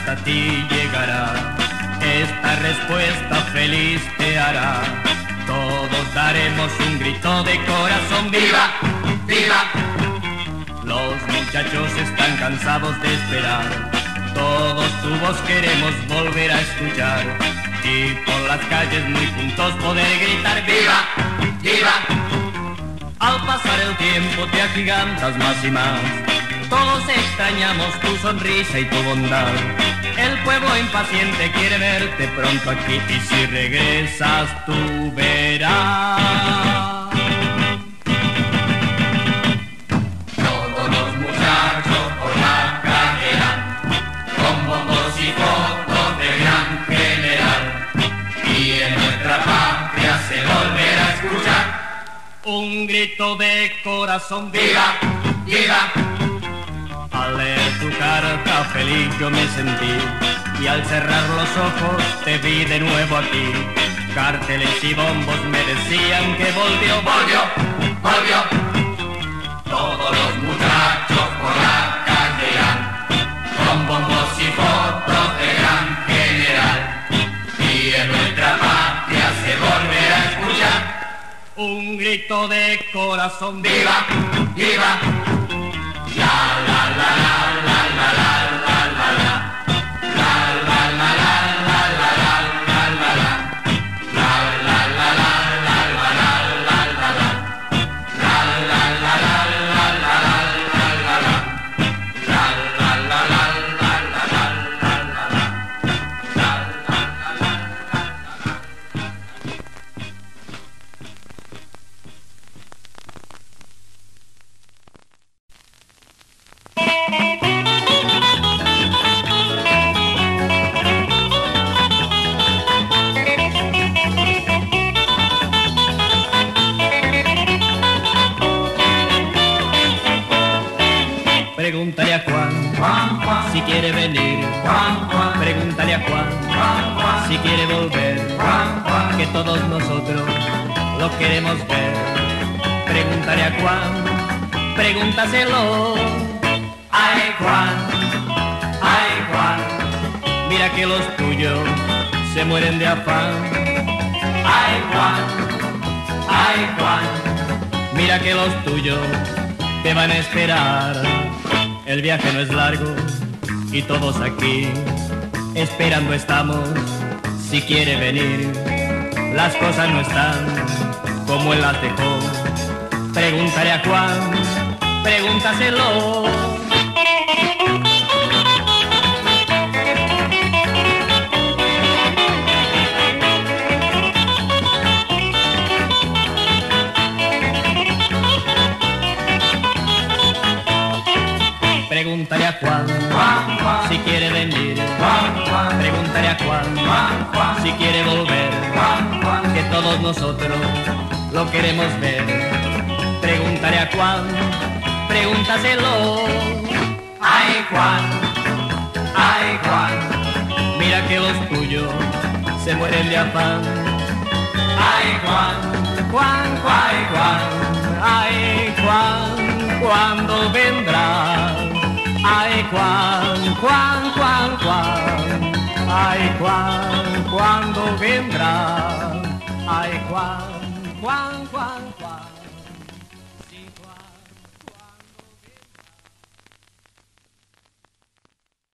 hasta ti llegará. Esta respuesta feliz te hará. Todos daremos un grito de corazón. ¡Viva! ¡Viva! Los muchachos están cansados de esperar. Todos tu voz queremos volver a escuchar. Y por las calles muy juntos poder gritar. ¡Viva! ¡Viva! Al pasar el tiempo te agigantas más y más. Todos extrañamos tu sonrisa y tu bondad. El pueblo impaciente quiere verte pronto aquí. Y si regresas tú verás. Todos los muchachos por la carrera, con bombos y fotos de gran general. Y en nuestra patria se volverá a escuchar un grito de corazón. ¡Viva! ¡Viva! Al leer tu carta feliz yo me sentí, y al cerrar los ojos te vi de nuevo aquí. Carteles y bombos me decían que volvió, volvió, volvió. Todos los muchachos por la calle irán, con bombos y fotos de gran general. Y en nuestra patria se volverá a escuchar un grito de corazón. ¡Viva! ¡Viva! La la la la la la la la la la la la la la la la la la Pregúntale a Juan, si quiere venir. Pregúntale a Juan, si quiere volver. Que todos nosotros lo queremos ver. Pregúntale a Juan, pregúntaselo. Ay Juan, mira que los tuyos se mueren de afán. Ay Juan, mira que los tuyos te van a esperar. El viaje no es largo y todos aquí esperando estamos. Si quiere venir, las cosas no están como él las dejó. Pregúntale a Juan, pregúntaselo. Pregúntale a Juan, si quiere venir. Pregúntale a Juan, si quiere volver. Que todos nosotros lo queremos ver. Pregúntale a Juan, pregúntaselo. Ay Juan, mira que los tuyos se mueren de afán. Ay Juan, ay Juan, ¿cuándo vendrá? Ay Juan, ay Juan, ¿cuándo vendrá? Ay Juan.